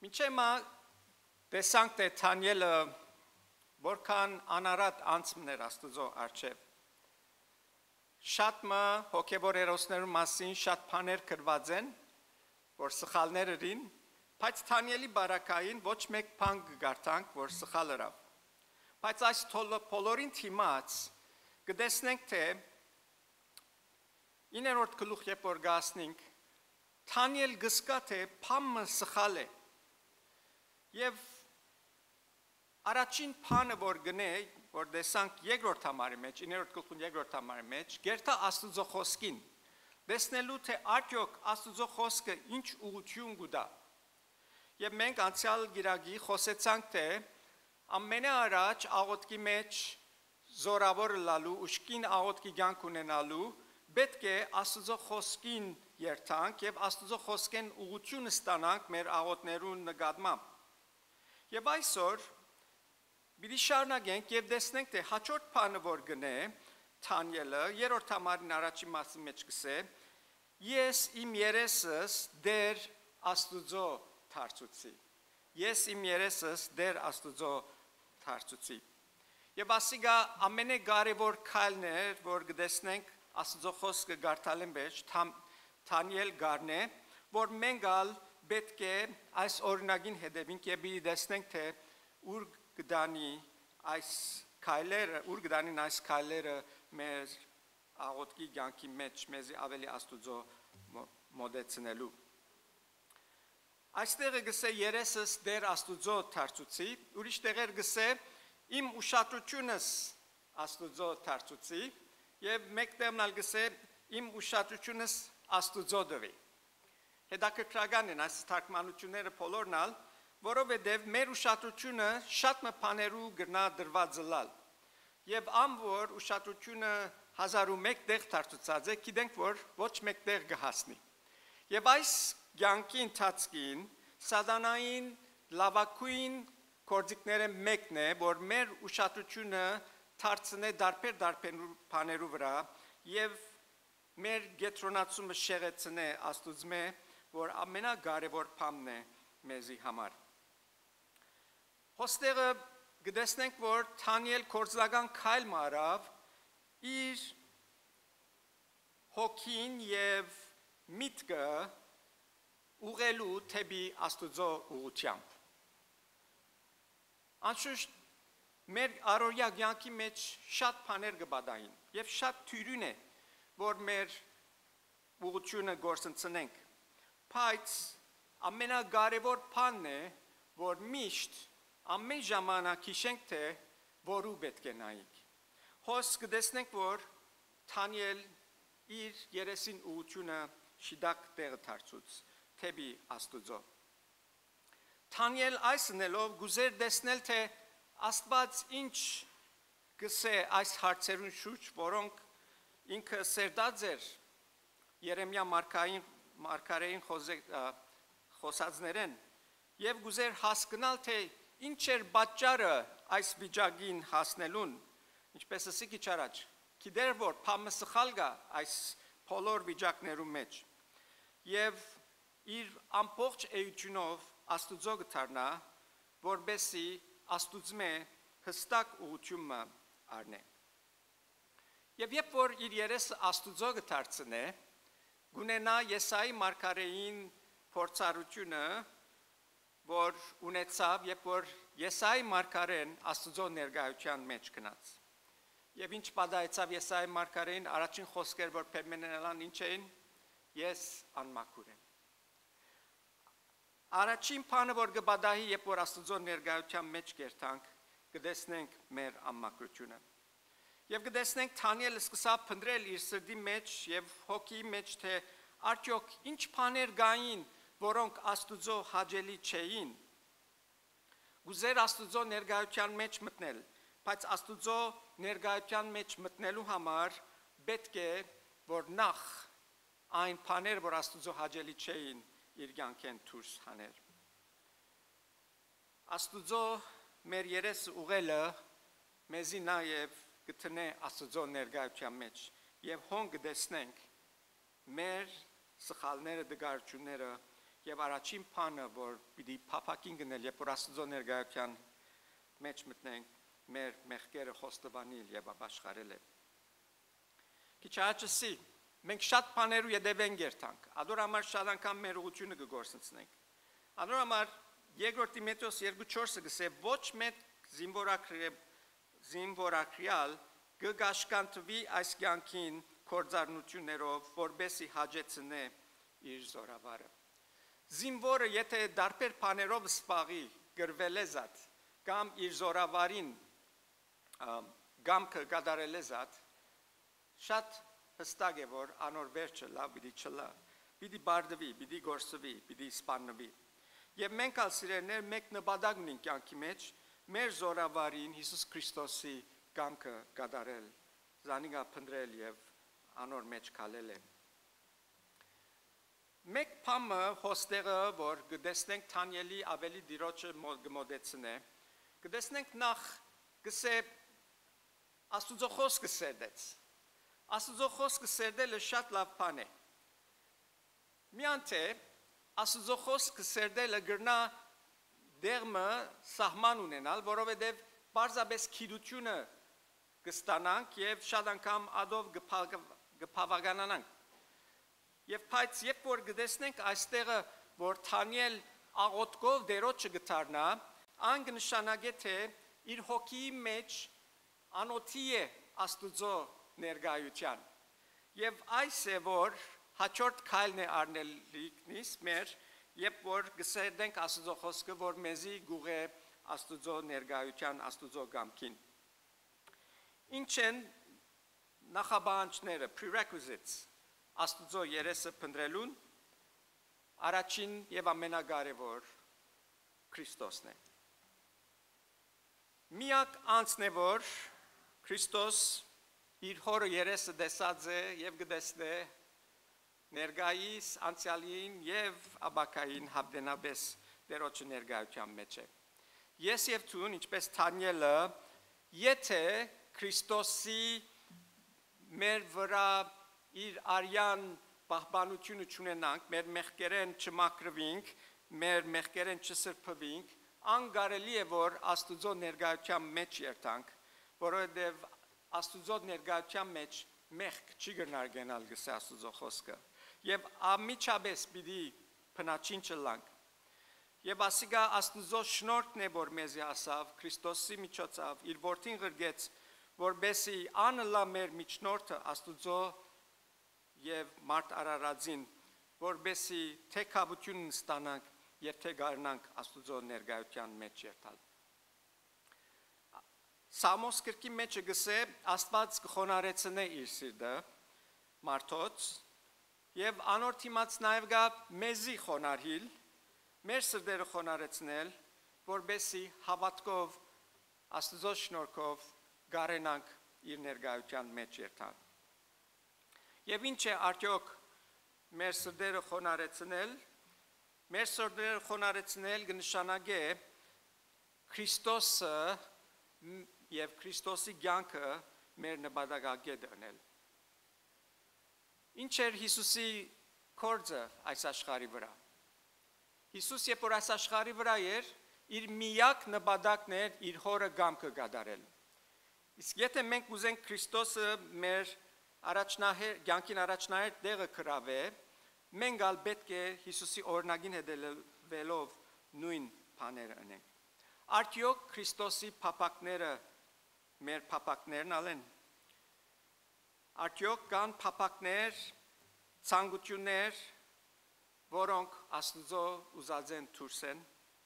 Միջեմա տեսանք թե Թանիելը որքան անարատ անցմներ Աստուծո առջև։ Շատ մը հոգևոր հերոսներու մասին շատ բաներ գրված են, որ սխալներ ըրին, բայց Թանիելի բարակային ոչ մեկ բան կգարտանք, որ սխալ ըրավ։ Բայց այս բոլորին թիմաց կտեսնենք թե 9-րդ գլուխ երբ որ գասնենք, Թանիել գսկա թե փամը սխալ է։ Եվ առաջին բանը որ գնե, որ տեսանք երկրորդ համարի մեջ, 9-րդ գլխում երկրորդ համարի մեջ, գերտա Աստուծո խոսքին, տեսնելու թե արդյոք Աստուծո խոսքը ինչ ուղղություն կուտա։ Եվ մենք անցյալ գիրագի խոսեցանք թե ամենաառաջ աղոթքի մեջ զորավոր լալու, ուշքին աղոթքի կյանք ունենալու, պետք է Աստուծո խոսքին երթանք եւ Աստուծո խոսքեն ուղղություն ստանանք մեր աղոթներուն նկատմամբ։ Եվ այսօր Բիդի շարունակենք եւ տեսնենք թե հաջորդ բանը որ գնե Թանիելը երրորդ համարին առաջին մասի մեջ գսե ես իմ երեսս դեր Աստուծո դարձուցի ես իմ երեսս դեր Աստուծո դարձուցի եւ ասիգա ամենակարևոր քայլն է որ գտեսնենք Աստուծո խոսքը գարտալեն մեջ Թանիել գարնե որ մենք ալ պետք է այս օրինակին հետևենք եւ դեսնենք թե ուր գդանի այս քայլերը, ուր գդանին այս քայլերը մեր աղոթքի կյանքի մեջ մեզի ավելի Աստուծո մոտեցնելու։ Այստեղ գսե երեսս դեր Աստուծո դարձուցի, ուրիշ տեղեր գսե իմ ուշադրությունս Աստուծո դարձուցի եւ մեկ տեմնալ գսե իմ ուշադրությունս Աստուծո դվի։ Հետաքրքրական են այս թարգմանությունները բոլորնալ որովհետև մեր ուշադրությունը շատ մը բաներու գրնա դրված լալ եւ ամոր ուշադրությունը 1001 տեղ դարձած է գիտենք որ ոչ մեկ տեղ կհասնի եւ այս ցանկի ընթացքին սատանային լավակույն կորձիկները մեկն է որ մեր ուշադրությունը դարձնե դարբեր բաներու վրա եւ մեր գետրոնացումը շեղեցնե Աստուծմե որ ամենակարևոր բանն է մեզի համար Հոստեղը գտեսնենք, որ Թանիել կորձնական քայլ մարավ իր հոգին և միտքը ուղղելու թեպի Աստուծո ուղղությամբ։ Անշուշտ մեր առօրյա կյանքի մեջ շատ բաներ կբադային և շատ թյուրին է, որ մեր ուղղությունը գործընծնենք, բայց ամենակարևոր բանն է, որ միշտ ամեն ժամանակ հիշենք թե որու պետք է նայենք։ Հոս կտեսնենք որ Թանիել իր երեսին ուղղությունը շիդակ տեղը դարձուց թեպի Աստուծո։ Թանիել այս նելով գուզեր տեսնել թե Աստված ինչ գսե այս հարցերուն շուրջ, որոնք ինքը սերտած էր Երեմիա մարգարեին խոսածներեն եւ գուզեր հասկանալ թե ինչ էր պատճառը այս վիճակին հասնելուն, ինչպես ասի քիչ առաջ, գիտեր որ փամը սխալ գա այս բոլոր վիճակներու մեջ եւ իր ամբողջ էությունով Աստուծո գտարնա, որբեսի Աստուծմե հստակ ուղղությունը առնե։ Եվ երբ որ իր երեսը Աստուծո գտարցնե, գունենա Եսայի մարգարեին փորձառությունը որ ունեցավ, երբ որ Եսայի մարգարեն Աստուծո ներկայության մեջ գնաց։ Եվ ինչ պատահեցավ Եսայի մարգարեին առաջին խոսքեր, որ պայմանավորան ինչ էին, ես անմաքուր եմ։ Առաջին բանը, որ կպատահի, երբ որ Աստուծո ներկայության մեջ կերտանք, կտեսնենք մեր անմաքրությունը։ Եվ կտեսնենք Թանիելը սկսավ փնտրել իր սրտի մեջ եւ հոգի մեջ, թե արդյոք ինչ բաներ կային որոնք Աստուծո հաճելի չէին, գուզեր Աստուծո ներկայության մեջ մտնել, բայց Աստուծո ներկայության մեջ մտնելու համար պետք է, որ նախ այն բաներ, որ Աստուծո հաճելի չէին, իր կյանքեն դուրս հաներ։ Աստուծո մեր երեսը ուղղելը մեզի նաև գտնե Աստուծո ներկայության մեջ եւ հոն կտեսնենք մեր սխալները, դժգարությունները Եվ առաջին բանը, որ պիտի փափակին գնել, երբ որ Աստծո ներկայության մեջ մտնենք, մեր մեղքերը խոստովանել եւ ապաշխարել է։ Քիչ աճսի, մենք շատ բաներու յետևեն գերտանք։ Ադոր համար շատ անգամ մեր ուղղությունը կգործնցնենք։ Ադոր համար երկրորդ Տիմոթեոս 2:4-ը գսե ոչ մեկ զինվորակրյալ կգաշկանտվի այս կյանքին կորձառնություններով, որբեսի հաջեցնե իր զորավարը։ Զինվորը եթե դարբեր բաներով սպաղի գրվել է զատ կամ իր զորավարին գամքը կատարել է զատ, շատ հստակ է որ անոր վերջը լավ պիտի չլա, պիտի բարդվի, պիտի գործվի, պիտի սպանվի։ Եվ մենք ալ սիրելիներ մեկ նպատակ ունենք կյանքի մեջ, մեր զորավարին Հիսուս Քրիստոսի գամքը կատարել, զանիգա փնտրել եւ անոր մեջ քալել է։ Մեկ բանը հոստեղը, որ գտեսնենք Թանիելի ավելի դիրոջը գմոդեցնե, գտեսնենք նախ գսե Աստուծո խոսքը սերդեց։ Աստուծո խոսքը սերդելը շատ լավ բան է։ Միանթե Աստուծո խոսքը սերդելը գրնա դերմը սահման ունենալ, որովհետև բարձաբես քիդությունը կստանանք եւ շատ անգամ ադով գփավականանանք։ Եվ բայց երբ որ գտեսնենք այստեղը, որ Թանիել աղոթքով դերոջը գտարնա, ան կնշանակե թե իր հոգիի մեջ անոթի է Աստուծո ներկայության։ Եվ այս է որ հաջորդ քայլն է առնելիքնից մեր, երբ որ գսերդենք Աստուծո խոսքը, որ մեզի գուղե Աստուծո ներկայության, Աստուծո գամքին։ Ինչ են նախաբանջները, prerequisites Աստուծո երեսը փնտրելուն, առաջին եւ ամենակարևոր Քրիստոսն է։ Միակ անձն է որ Քրիստոս իր հորը երեսը դեսած է եւ գտեսնե ներկայիս անցյալին եւ աբակային հավդենաբես դերոջը ներկայության մեջ է։ Ես եւ ցուն ինչպես Թանիելը, եթե Քրիստոսի մեր վրա իր արյան պահպանությունը չունենանք, մեր մեղքերեն չմաքրվենք, մեր մեղքերեն չսրբվենք, անկարելի է որ Աստուծո ներկայության մեջ երթանք, որովհետև Աստուծո ներկայության մեջ մեղք չի գնար գնալ գսե Աստուծո խոսքը։ Եվ ամիջապես պիտի փնաչին չլանք։ Եվ ասիկա Աստուծո շնորհքն է որ մեզի ասավ Քրիստոսի միջոցով իր որդին գրգեց, որբեսի անլա մեր միջնորդը Աստուծո եւ մարդ արարածին, որբեսի թե կապություն ստանանք եւ թե գարնանք Աստուծո ներկայության մեջ երթալ։ Սամոս գրքի մեջ գսե Աստված կխոնարեցնե իր սիրտը մարդոց եւ անոր թիմած նաեւ գա մեզի խոնարհիլ, մեր սրտերը խոնարեցնել, որբեսի հավատքով Աստծո շնորհքով գարենանք իր ներկայության մեջ երթալ։ Եվ ինչ է արդյոք մեր սրտերը խոնարեցնել, մեր սրտերը խոնարեցնել կնշանակե Քրիստոսը եւ Քրիստոսի կյանքը մեր նպատակագետը անել։ Ինչ էր Հիսուսի կորձը այս աշխարհի վրա։ Հիսուս երբ որ այս աշխարհի վրա էր, իր միակ նպատակն էր իր հորը կամքը կատարել։ Իսկ եթե մենք ուզենք Քրիստոսը մեր կյանքին առաջնահերթ տեղը գրավե, մենք ալ պետք է Հիսուսի օրինակին հետևելով նույն բաները անենք։ Արդյոք Քրիստոսի փապակները մեր փապակներն ալեն։ Արդյոք կան փապակներ, ցանկություններ, որոնք Աստծո ուզած են դուրս են։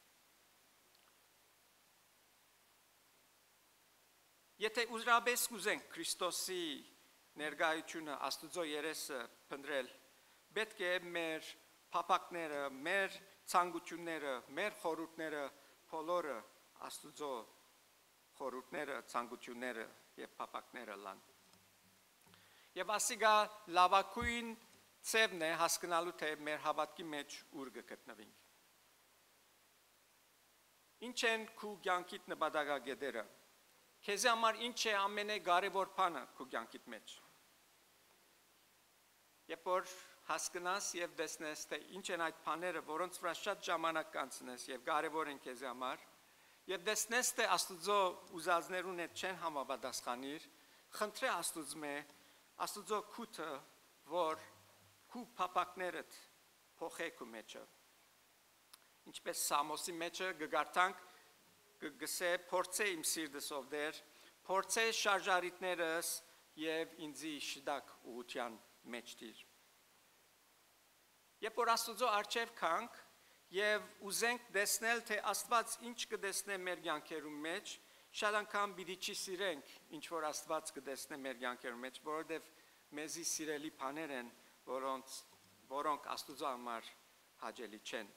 Եթե ուզրաբես կուզենք Քրիստոսի ներկայությունը Աստծո երեսը փնտրել, պետք է մեր փապակները, մեր ցանկությունները, մեր խորհուրդները բոլորը Աստծո խորհուրդները, ցանկությունները եւ փապակները լան։ Եվ ասիկա լավակույն ծևն է հասկանալու թե մեր հավատքի մեջ ուր կգտնվենք։ Ինչ են քու կյանքիդ նպատակագետերը։ Քեզ համար ինչ է ամենակարևոր բանը քու կյանքիդ մեջ։ Երբ որ հասկանաս եւ տեսնես թե ինչ են այդ բաները, որոնց վրա շատ ժամանակ կանցնես եւ կարեւոր են քեզ համար, եւ տեսնես թե Աստուծո ուզածներուն հետ չեն համապատասխանիր, խնդրե Աստուծո քութը, որ քու փապակներդ փոխեք ու մեջը։ Ինչպես Սամոսի մեջը գգարտանք գսե փորձե իմ սիրտս ով դեր, փորձե շարժարիտներս եւ ինձի շդակ ուղության մեջ դիր։ Երբ որ Աստուծո առջև կանք եւ ուզենք տեսնել թե Աստված ինչ կտեսնե մեր կյանքերում մեջ, շատ անգամ պիտի չսիրենք ինչ որ Աստված կտեսնե մեր կյանքերում մեջ, որովհետեւ մեզի սիրելի բաներ են, որոնք Աստուծո համար հաճելի չեն։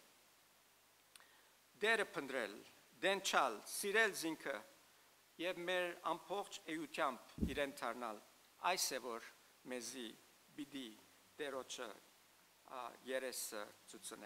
Դերը փնտրել, դենչալ, սիրել զինքը եւ մեր ամբողջ էությամբ իրեն դառնալ, այս է որ մեզի պիտի Տերոջը երեսը ցուցնե։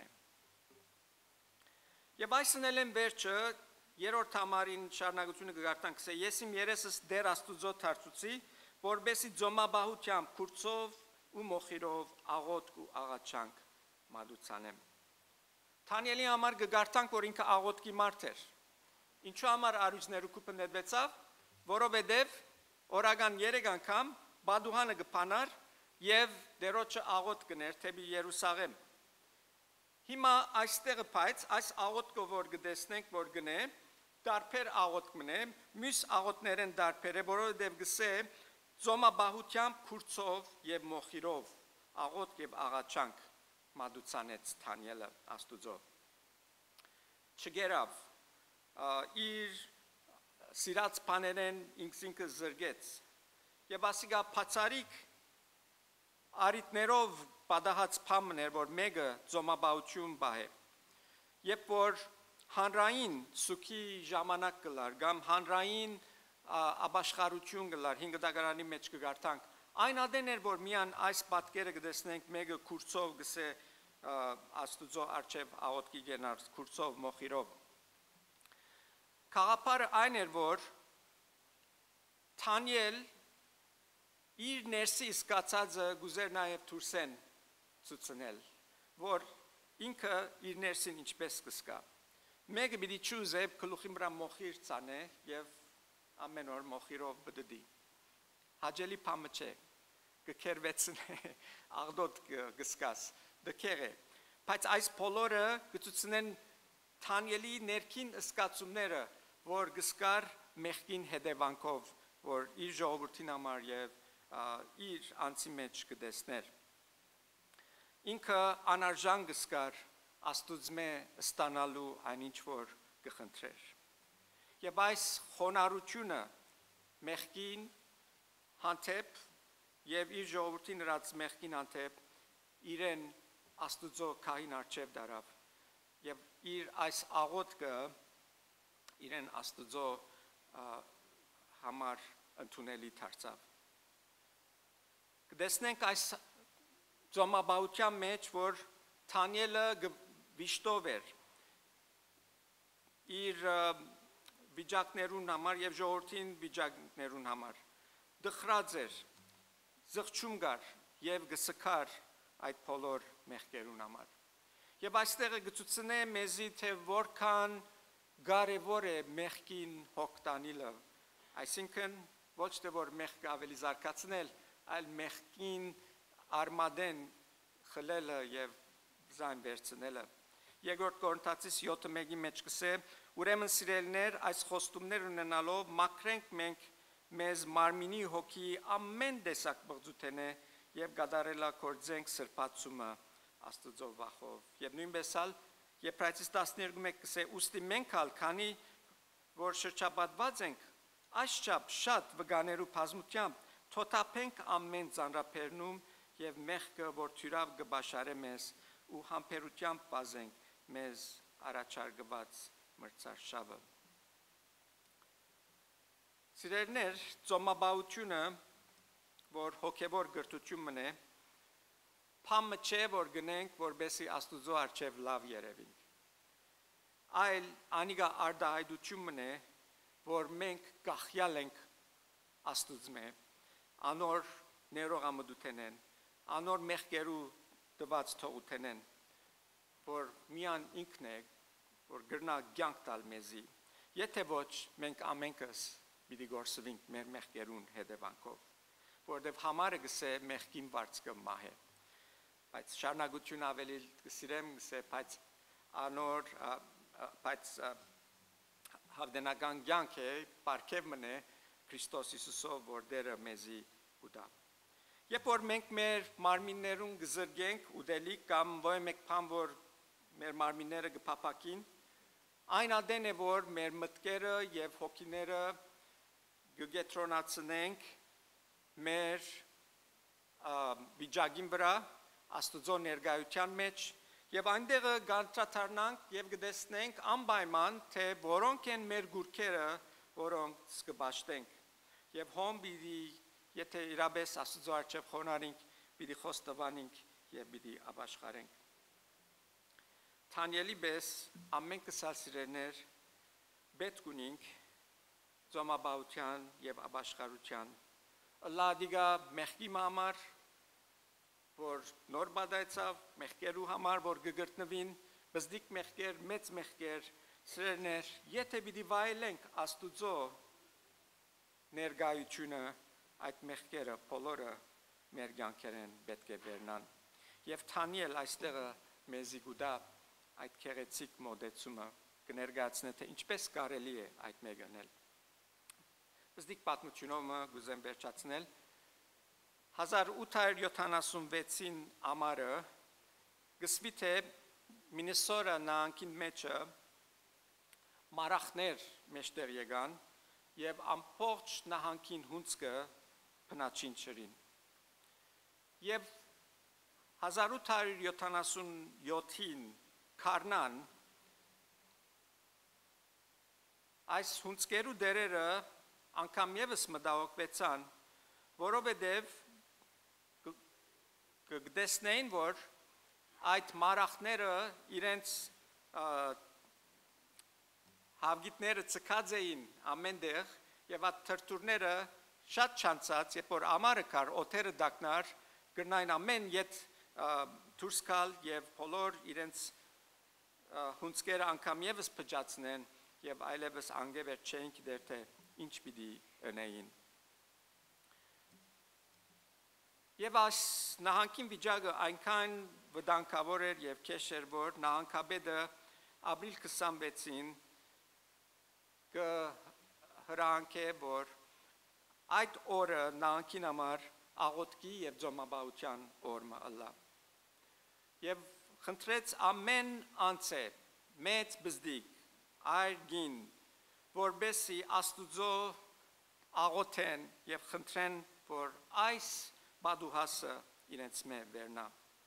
Եվ այսն էլ են վերջը երրորդ համարին շարունակությունը կգարտանք, ասե ես իմ երեսս դեր Աստուծո դարձուցի, որբեսի ձոմաբահությամբ, քուրծով ու մոխիրով աղոթք ու աղաչանք մատուցանեմ։ Թանիելի համար կգարտանք, որ ինքը աղոթքի մարդ էր։ Ինչու համար արույցներու կուպը նետվեցավ, որովհետև օրական 3 անգամ բադուհանը կփանար եւ դերոջը աղոթք կներ թեպի Երուսաղեմ։ Հիմա այստեղը բայց այս աղոթքը որ կտեսնենք որ գնե, դարբեր աղոթք մնե, մյուս աղոթներեն դարբեր է, որովհետև գսե ձոմաբահությամբ, քուրծով եւ մոխիրով աղոթք եւ աղաչանք մատուցանեց Թանիելը Աստուծո։ Չգերավ իր սիրած բաներեն ինքսինքը զրգեց եւ ասիկա բացարիք արիտներով պատահած բամներ որ մեկը ձոմաբահություն բահե երբ որ հանրային սուքի ժամանակ կլար կամ հանրային ապաշխարություն կլար 5 դարանի մեջ կգարտանք այն ադեն էր որ միան այս պատկերը կտեսնենք մեկը քուրծով գսե Աստուծո արչև աղոթքի գնար քուրծով մոխիրով Քաղաքարը այն էր որ Թանիել իր ներսի սկացածը գուզեր նաև դուրսեն ցուցնել որ ինքը իր ներսին ինչպես կսկա մեկը պիտի ճուզե գլուխի վրա մոխիր ցանե եւ ամեն օր մոխիրով բդդի հաջելի փամը չէ կքերվեցնե աղդոտ կսկաս դքերը բայց այս բոլորը գծուցնեն Թանիելի ներքին սկացումները որ գսկար մեղքին հետևանքով որ իր ժողովրդին համար եւ իր անձի մեջ կտեսներ ինքը անարժան գսկար Աստուծմե ստանալու այնինչ որ կխնդրեր եւ այս խոնարհությունը մեղքին հանդեպ եւ իր ժողովրդին հրած մեղքին հանդեպ իրեն Աստուծո քահին արչև դարավ եւ իր այս աղոթքը իրեն Աստուծո համար ընդունելի դարձավ կտեսնենք այս ձոմաբահության մեջ որ Թանիելը վիշտով էր իր վիճակներուն համար եւ ժողովրդին վիճակներուն համար դխրած էր զղջում գար եւ գսկար այդ բոլոր մեղքերուն համար եւ այստեղը գծուցնե մեզի թե որքան կարեւոր է մեղքին հոգտանիլը այսինքն ոչ թե որ մեղքը ավելի զարգացնել այլ մեղքին արմադեն խլելը եւ զայն վերցնելը Երկրորդ Կորինթացիս 7:1-ի մեջ կսե ուրեմն սիրելիներ այս խոստումներ ունենալով մաքրենք մենք մեզ մարմինի հոգի ամեն տեսակ բղծութենե եւ գադարելա կործենք սրբացումը Աստծո վախով եւ նույնպես ալ Եբրայեցիս 12:1 կսե ուստի մենք ալ քանի որ շրջապատված ենք այսչափ շատ վգաներու բազմությամբ թոթափենք ամեն ծանրափերնում եւ մեղքը որ թյուրավ կբաշարե մեզ ու համբերությամբ բազենք մեզ առաջարկված մրցարշավը Սիրելիներ ծոմաբահությունը որ հոգեվոր գրթություն մնե փամը չէ որ գնենք որբեսի Աստուծո արչև լավ երևինք այլ անիգա արդահայտություն մնե որ մենք գախյալ ենք Աստուծմե անոր ներողամտութենեն անոր մեղքերու տված թող ուտենեն, որ միան ինքն է, որ գրնա կյանք տալ մեզի, եթե ոչ մենք ամենքս պիտի գործվենք մեր մեղքերուն հետևանքով, որովհետև համարը գսե մեղքին վարձքը մահ է, բայց շարունակություն ավելի գսիրեմ գսե, բայց անոր, բայց հավդենական կյանք է, պարգև մնե Քրիստոս Հիսուսով, որ դերը մեզի ուտա։ Երբ որ մենք մեր մարմիններուն գզրգենք ուտելիք կամ ոյ մեկ բան, որ մեր մարմինները գփափակին, այն ադեն է, որ մեր մտքերը եւ հոգիները գգետրոնացնենք մեր վիճակին վրա, Աստծո ներկայության մեջ եւ այնտեղը գանտրատարնանք եւ գտեսնենք անպայման, թե որոնք են մեր գուրքերը, որոնք սկբաշտենք եւ հոմ պիտի եթե իրապես Աստծո առջև խոնարհենք, պիտի խոստովանենք եւ պիտի ապաշխարենք։ Թանյելի բես ամեն կսասիրներ պետք ունենք ծոմաբաության եւ ապաշխարության լադիգա մեղքի համար, որ նոր բադայցավ մեղքերու համար, որ գգրտնվին բզդիկ մեղքեր, մեծ մեղքեր, սրերներ, եթե պիտի վայելենք Աստուծո ներկայությունը, այդ մեղքերը բոլորը մեր կյանքերեն պետք է վերնան։ Եվ Թանիել այստեղը մեզի գուտա այդ քեղեցիկ մոդեցումը կներկայացնե, թե ինչպես կարելի է այդ մեգանել։ Բզդիկ պատմությունով գուզեմ վերջացնել 1876-ին ամառը գսվի թե Մինեսորա նահանգին մեջը մարախներ մեջտեղ եկան եւ ամբողջ նահանգին հունցքը փնաչին չրին։ Եվ 1877-ին Քարնան այս հունցքերու դերերը անգամ եւս մտահոգվեցան, որովհետեւ կգտեսնեին, որ այդ մարախները իրենց հավգիտները ցկած էին ամենտեղ եւ այդ թրթուրները շատ չանցած, երբ որ ամառը կար, օթերը դակնար, գրնային ամեն ետ դուրս գալ եւ բոլոր իրենց հունցքերը անգամ եւս փճացնեն եւ այլևս անգևեր չէին գիտեր, թե ինչ պիտի ընեին։ Եվ այս նահանգին վիճակը այնքան վտանգավոր էր եւ քեշ էր, որ նահանգապետը ապրիլ 26-ին հրանքե, որ այդ օրը նահանգին համար աղոթքի եւ ծոմաբաության օրը ըլլա։ Եվ խնդրեց ամեն անձը մեծ բզդիկ այրգին, որբեսի Աստուծո աղոթեն եւ խնդրեն, որ այս բադուհասը իրենց մե վերնա։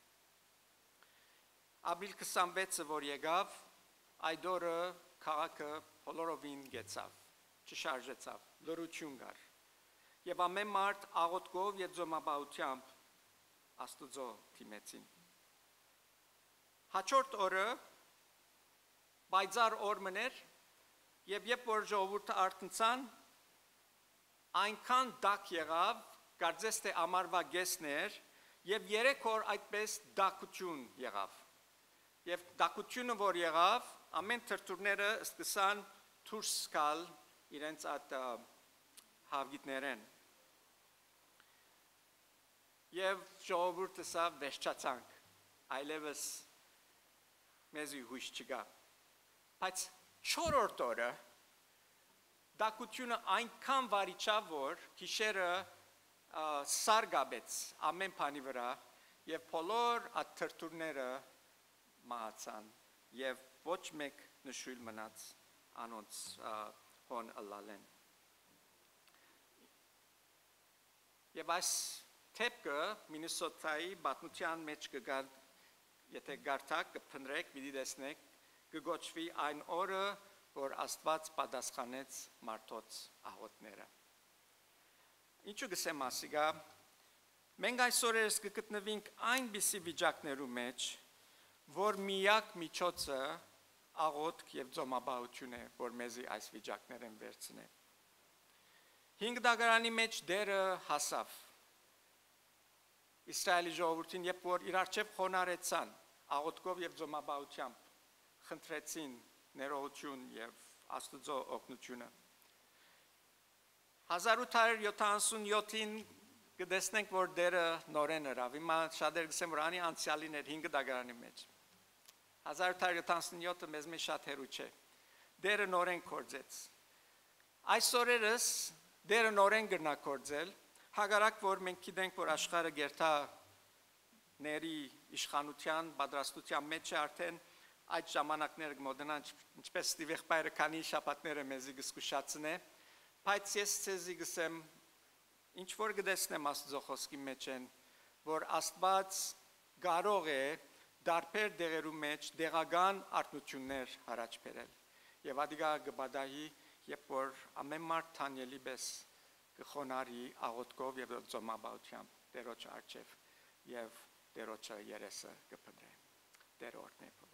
Ապրիլ 26-ը, որ եկավ, այդ օրը քաղաքը բոլորովին գեցավ, չշարժեցավ, լրություն կար։ Եվ ամեն մարդ աղոթքով եւ ծոմաբաությամբ Աստուծո դիմեցին։ Հաջորդ օրը բայցար օր մներ, եւ երբ որ ժողովուրդը արթնցան, այնքան դակ եղավ, կարծես թե ամառվա գեսներ, եւ 3 օր այդպես դակություն եղավ։ Եվ դակությունը, որ եղավ, ամեն թրթուրները սկսան դուրս գալ իրենց այդ հավգիտներեն։ Եվ ժողովուրդը սա վերջացանք, այլևս մեզի հույս չկա։ Բայց 4-րդ օրը դակությունը այնքան վարիչավ, որ գիշերը սարգաբեց ամեն բանի վրա եւ բոլոր այդ թրթուրները մահացան եւ ոչ մեկ նշույլ մնաց անոնց հոն ըլլալեն։ Եվ այս թեփքը Մինեսոտայի բատնության մեջ կգար, եթե գարտակ կփնրեք, պիտի տեսնեք, կգոչվի այն օրը, որ Աստված պատասխանեց մարդոց աղոթները։ Ինչու գսեմ ասիգա, մենք այսօրերս կգտնվենք այնպիսի վիճակներու մեջ, որ միակ միջոցը աղոթք եւ ծոմաբաություն է, որ մեզի այս վիճակներեն վերցնե։ 5 դագարանի մեջ դերը հասավ։ Իսրայելի ժողովրդին, երբ որ իր առջև խոնարհեցան, աղոթքով եւ ձոմաբահությամբ խնդրեցին ներողություն եւ Աստծո օգնությունը։ 1877-ին կտեսնենք, որ դերը նորեն հրավ։ Հիմա շատեր գսեմ, որ անի անցյալին էր 5 դագարանի մեջ։ 1877-ը մեզ մեջ շատ հեռու չէ։ Դերը նորեն կործեց։ Այս օրերս դերը նորեն գնա կործել, հակառակ որ մենք գիտենք, որ աշխարհը գերտաների իշխանության պատրաստության մեջ է արդեն այդ ժամանակները կմոդենան, ինչպես Ստիվեղբայրը քանի շաբաթները մեզի կզգուշացնե, բայց ես ցեզի գսեմ, ինչ որ կտեսնեմ Աստծո խոսքի մեջ են, որ Աստված կարող է դարբեր դեղերու մեջ դեղական արտնություններ առաջ բերել եւ ադիգա գբադայի, երբ որ ամեն մարդ թանյելի պես կխոնարի աղոթքով եւ ձոմաբահությամբ Տերոջ առջև եւ Տերոջը երեսը կփնտրե։ Տեր օրհնե։